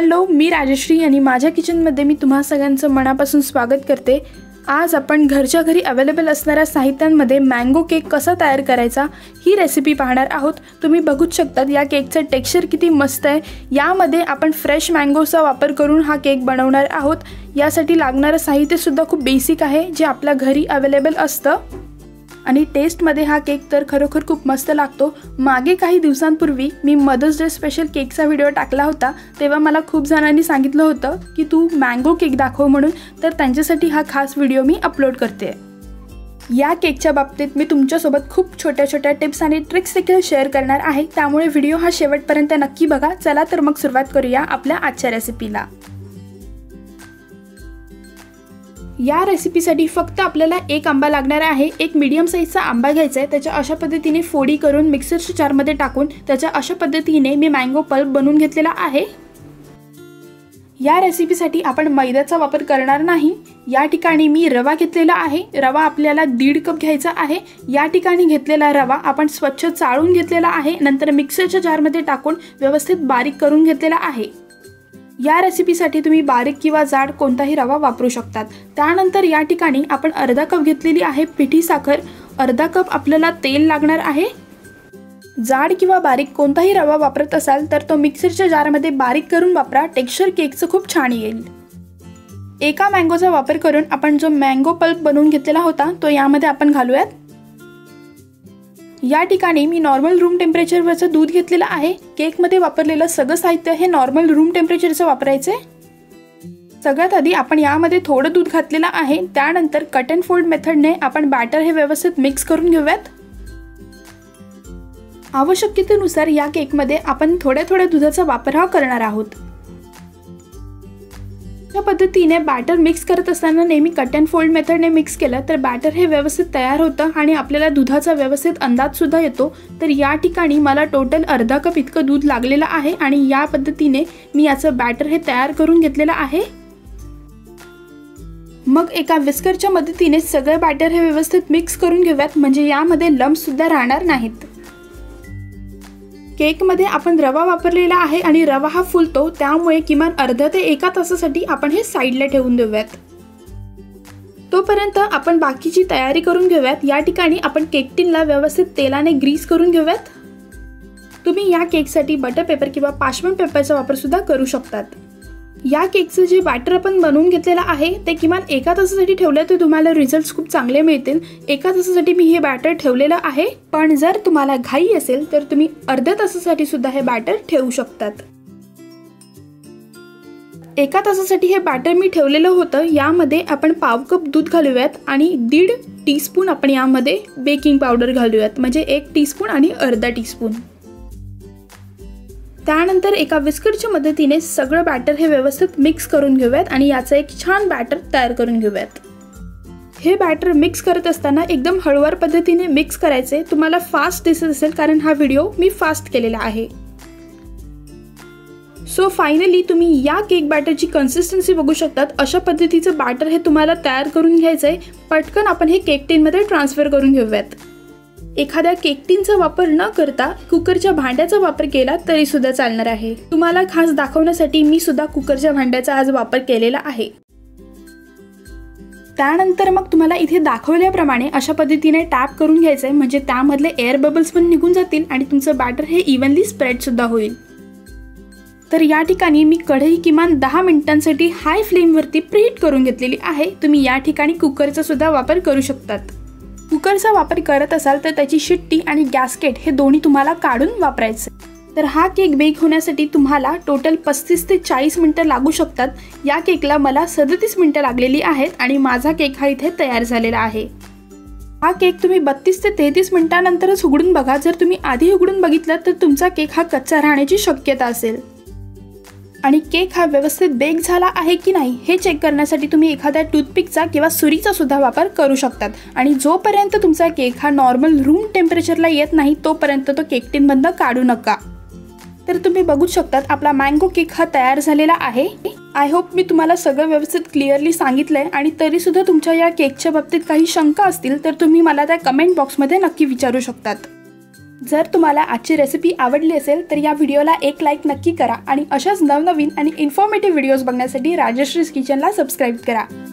Hello, मी राजश्री आणि माझ्या किचनमध्ये मी तुम्हा सगळ्यांचं मनापासून स्वागत करते। आज आपण घरच्या घरी अवेलेबल असणाऱ्या साहित्यांमध्ये मँगो केक कसा तयार करायचा ही रेसिपी पाहणार आहोत। तुम्ही बघूच शकतात या केकचं टेक्स्चर किती मस्त आहे। यामध्ये आपण फ्रेश मँगोचा वापर करून हा केक बनवणार आहोत। यासाठी लागणारे साहित्य सुद्धा खूप बेसिक आहे जे आपल्या घरी अवेलेबल असतं आणि टेस्टमध्ये हा केक तर खरोखर खूप मस्त लागतो। मागे काही दिवसांपूर्वी मी मदर्स डे स्पेशल केकचा व्हिडिओ टाकला होता, तेव्हा मला खूप जणांनी सांगितलं होतं की तू मँगो केक दाखव म्हणून, तर त्यांच्यासाठी हा खास व्हिडिओ मी अपलोड करते। या केकच्या बाबतीत मी तुमच्यासोबत खूप छोट्या छोट्या टिप्स आणि ट्रिक्स देखील शेअर करणार आहे, त्यामुळे व्हिडिओ हा शेवटपर्यंत नक्की बघा। चला तर मग सुरुवात करूया आपल्या आजच्या रेसिपीला। या रेसिपीसाठी फक्त आपल्याला एक आंबा लागणार आहे। एक मीडियम साईजचा आंबा घ्यायचा आहे, त्याच्या अशा पद्धतीने फोडी करून मिक्सरच्या जारमध्ये टाकून त्याच्या अशा पद्धतीने मी मँगो पल्प बनवून घेतलेला आहे। या रेसिपीसाठी आपण मैद्याचा वापर करणार नाही। या ठिकाणी मी रवा घेतलेला आहे। रवा आपल्याला 1.5 कप घ्यायचा आहे। या ठिकाणी घेतलेला रवा आपण स्वच्छ चाळून घेतलेला आहे, नंतर मिक्सरच्या जारमध्ये टाकून व्यवस्थित बारीक करून घेतलेला आहे। या रेसिपीसाठी तुम्ही बारीक किंवा जाड कोणताही रवा वापरू शकतात। त्यानंतर या ठिकाणी आपण अर्धा कप घेतलेली आहे पिठी साखर, अर्धा कप आपल्याला तेल लागणार आहे। जाड किंवा बारीक कोणताही रवा वापरत असाल तर तो मिक्सरच्या जारमध्ये बारीक करून वापरा, टेक्स्चर केकचं खूप छान येईल। एका मँगोचा वापर करून आपण जो मँगो पल्प बनवून घेतलेला होता तो यामध्ये आपण घालूयात। या ठिकाणी मी नॉर्मल रूम टेम्परेचरवरचं दूध घेतलेलं आहे। केकमध्ये वापरलेलं सगळं साहित्य हे नॉर्मल रूम टेम्परेचरचं वापरायचं आहे। सगळ्यात आधी आपण यामध्ये थोडं दूध घातलेलं आहे। त्यानंतर कट अँड फोल्ड मेथडने आपण बॅटर हे व्यवस्थित मिक्स करून घेऊयात। आवश्यकतेनुसार या केकमध्ये आपण थोड्या थोड्या दुधाचा वापर हा करणार आहोत। या पद्धतीने बॅटर मिक्स करत असताना नेहमी कट अँड फोल्ड मेथडने मिक्स केलं तर बॅटर हे व्यवस्थित तयार होतं आणि आपल्याला दुधाचा व्यवस्थित अंदाज सुद्धा येतो। तर या ठिकाणी मला टोटल अर्धा कप इतकं दूध लागलेलं आहे आणि या पद्धतीने मी याचं बॅटर हे तयार करून घेतलेलं आहे। मग एका विस्करच्या मदतीने सगळं बॅटर हे व्यवस्थित मिक्स करून घेऊयात, म्हणजे यामध्ये लम्प्स सुद्धा राहणार नाहीत। केकमध्ये आपण रवा वापरलेला आहे आणि रवा हा फुलतो, त्यामुळे किमान अर्धा ते 1 तासासाठी आपण हे साईडला ठेवून देऊयात। तोपर्यंत आपण बाकीची तयारी करून घेऊयात। या ठिकाणी आपण केक टिनला व्यवस्थित तेलाने ग्रीस करून घेऊयात। तुम्ही या केकसाठी बटर पेपर किंवा पार्चमेंट पेपरचा वापर सुद्धा करू शकतात। या केकचं जे बॅटर आपण बनवून घेतलेलं आहे ते किमान 1 तासासाठी ठेवलं तर तुम्हाला रिझल्ट्स खूप चांगले मिळतील। 1 तासासाठी मी हे बॅटर ठेवलेलं आहे, पण जर तुम्हाला घाई असेल तर तुम्ही अर्ध्या तासासाठी सुद्धा हे बॅटर ठेवू शकतात। 1 तासासाठी हे बॅटर मी ठेवलेलं होतं। यामध्ये आपण पाव कप दूध घालूयात आणि 1.5 टीस्पून आपण यामध्ये बेकिंग पावडर घालूयात, म्हणजे 1 टीस्पून आणि अर्धा टीस्पून। त्यानंतर एका विस्करच्या मदतीने सगळं बॅटर हे व्यवस्थित मिक्स करून घेऊयात आणि याचं एक छान बॅटर तयार करून घेऊयात। हे बॅटर मिक्स करत असताना एकदम हळूवार पद्धतीने मिक्स करायचे। तुम्हाला फास्ट दिसत असेल कारण हा व्हिडिओ मी फास्ट केलेला आहे। सो फायनली तुम्ही या केक बॅटरची कन्सिस्टन्सी बघू शकतात। अशा पद्धतीचं बॅटर हे तुम्हाला तयार करून घ्यायचंय। पटकन आपण हे केक टिनमध्ये ट्रान्सफर करून घेऊयात। एखाद्या केक टिनचा वापर न करता कुकरच्या भांड्याचा वापर केला तरी सुद्धा चालणार आहे। तुम्हाला खास दाखवण्यासाठी मी सुद्धा कुकरच्या भांड्याचा आज वापर केलेला आहे। त्यानंतर मग तुम्हाला इथे दाखवल्याप्रमाणे अशा पद्धतीने टॅप करून घ्यायचंय, म्हणजे त्यामधले एअर बबल्स पण निघून जातील आणि तुमचं बॅटर हे इव्हनली स्प्रेड सुद्धा होईल। तर या ठिकाणी मी कढई किमान 10 मिनिटांसाठी हाय फ्लेमवरती प्रीहीट करून घेतलेली आहे। तुम्ही या ठिकाणी कुकरचा सुद्धा वापर करू शकतात। कुकरचा वापर करत असाल तर त्याची शिट्टी आणि गॅस्केट हे दोन्ही तुम्हाला काढून वापरायचे। तर हा केक बेक होण्यासाठी तुम्हाला टोटल 35 ते 40 मिनिटं लागू शकतात। या केकला मला 37 मिनिटं लागलेली आहेत आणि माझा केक हा इथे तयार झालेला आहे। हा केक तुम्ही 32 ते 33 मिनिटांनंतरच उघडून बघा। जर तुम्ही आधी उघडून बघितलं तर तुमचा केक हा कच्चा राहण्याची शक्यता असेल। आणि केक हा व्यवस्थित बेक झाला आहे की नाही हे चेक करण्यासाठी तुम्ही एखाद्या टूथपिकचा किंवा सुरीचा सुद्धा वापर करू शकतात। आणि जोपर्यंत तुमचा केक हा नॉर्मल रूम टेम्परेचरला येत नाही तोपर्यंत तो केक टिनमधनं काढू नका। तर तुम्ही बघू शकतात आपला मँगो केक हा तयार झालेला आहे। आय होप मी तुम्हाला सगळं व्यवस्थित क्लिअरली सांगितलंय आणि तरी सुद्धा तुमच्या या केकच्या बाबतीत काही शंका असतील तर तुम्ही मला त्या कमेंट बॉक्समध्ये नक्की विचारू शकतात। जर तुम्हाला आजची रेसिपी आवडली असेल तर या व्हिडिओला एक लाईक नक्की करा आणि अशाच नवनवीन आणि इन्फॉर्मेटिव्ह व्हिडिओज बघण्यासाठी राजश्रीज किचनला सबस्क्राईब करा.